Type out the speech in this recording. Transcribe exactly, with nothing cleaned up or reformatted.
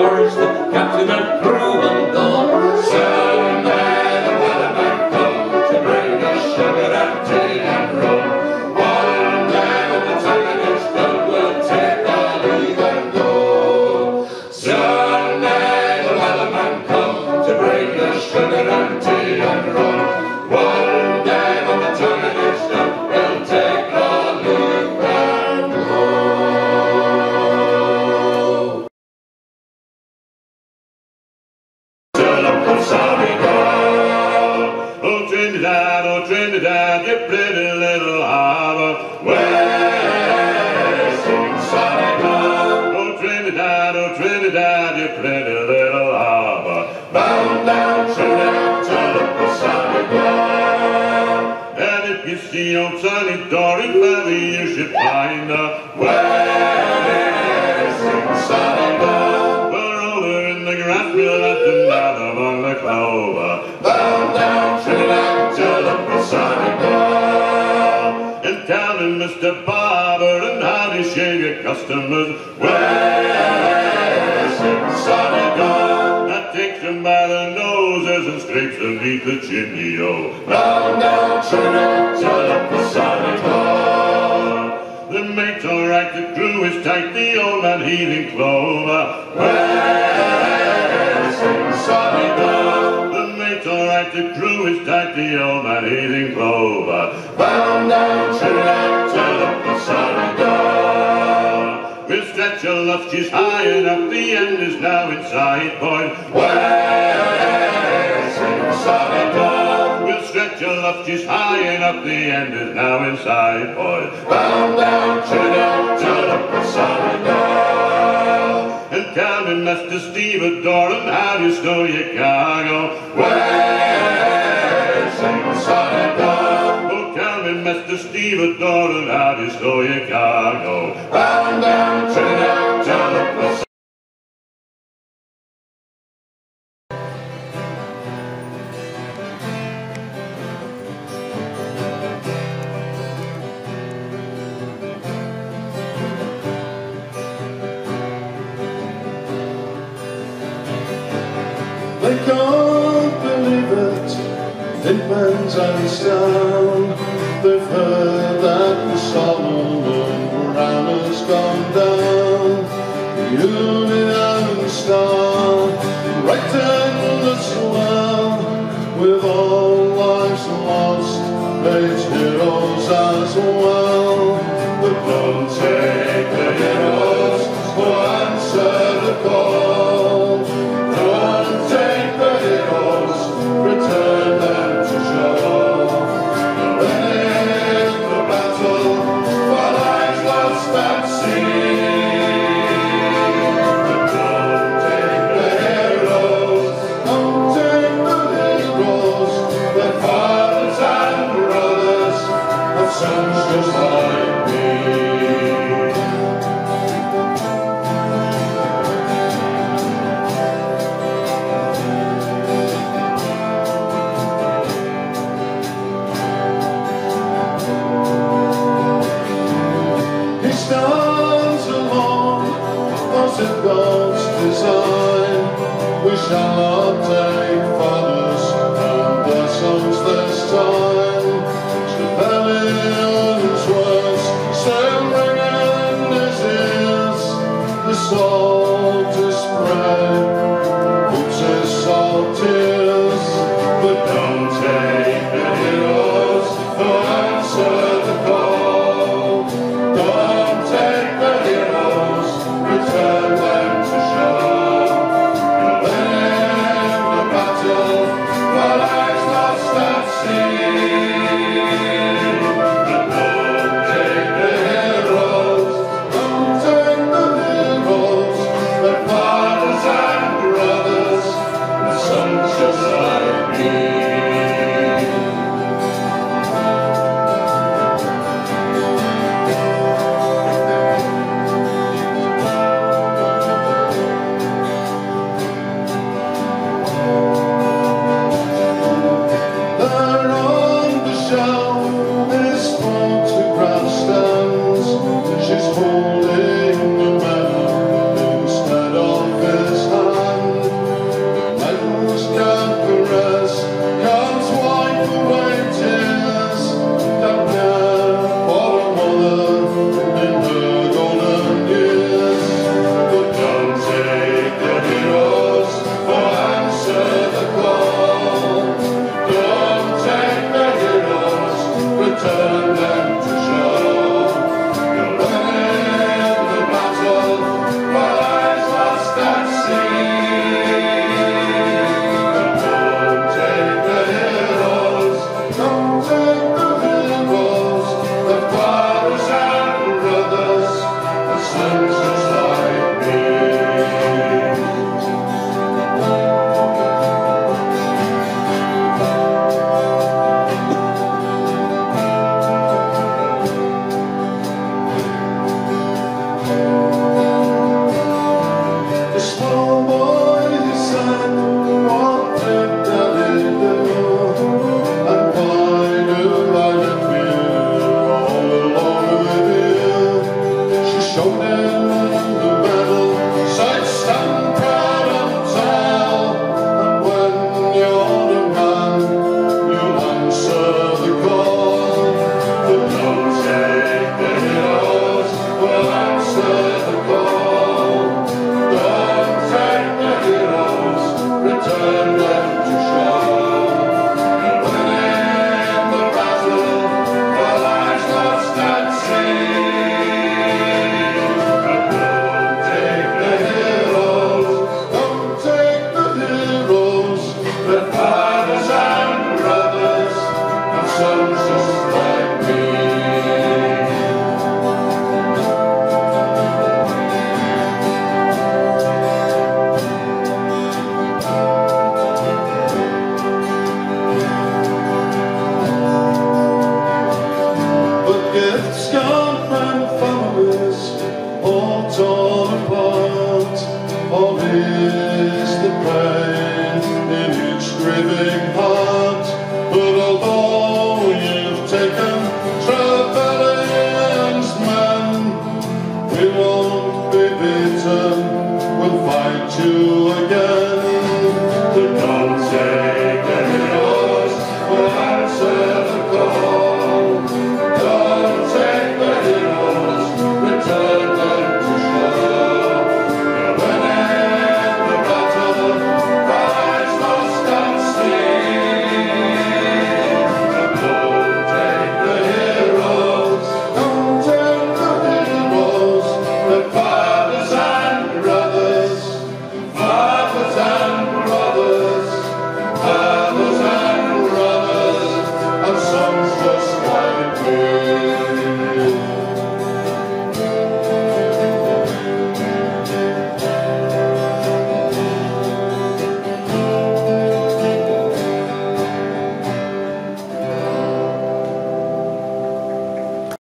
chorus, the captain and crew and all. Seven men and Wellerman come to bring us sugar and tea and rum. One day when the time is done, we'll take our leave and go. Seven men and Wellerman come to bring us sugar and tea and rum. One day when the time is done, we'll take our leave and go. Oh Trinidad, oh Trinidad, you pretty little harbor, where sings sunny dawn. Oh Trinidad, oh Trinidad, you pretty little harbor, bound down Trinidad to look for sunny dawn. And if you see old sunny Dory, maybe you should find her, where sings sunny dawn. We're over in the grass, we'll have to down among the clover, bound down Trinidad to look for sunny dawn. And counting Mister Barber, and how do you shave your customers, where's sunny dawn? That takes them by the noses and scrapes beneath the chimney, oh, bound down Trinidad to look for sunny dawn. The mate's alright, the crew is tight, the old man heaving clover, where's sunny dawn. The mate's alright, the crew is tight, the old man eating clover, bound down Trinidad to look for sunny dawn. We'll stretch your love, she's high enough, the end is now in sight, point, where's sunny dawn. We'll stretch your love, she's high enough, the end is now in sight, point, bound down Trinidad to look for sunny dawn. And counting Master Stevedore, and how do you stow your cargo, where's sunny dawn. Oh, counting Master Stevedore, and how do you stow your cargo, bound down Trinidad to look for sunny dawn. They can't believe it, it bends and down. They've heard that the Solomon Brown has gone down. The Union Star, right in the swell, with all lives lost, made heroes as well. But don't take the heroes who answer the call. Return them to shore. Winning the battle for lives lost at sea. But don't take the heroes, don't take the heroes, their fathers and brothers, of sons just like me. Stands alone, as it God's design. We shall not take fathers and their sons this time. Rebellion's words still ring in his ears. The salt is spread, puts his salt tears. But don't take the heroes who answer the call. Return them to shore. You'll win the battle for lives lost at sea. But don't take the heroes, don't take the heroes, their fathers and to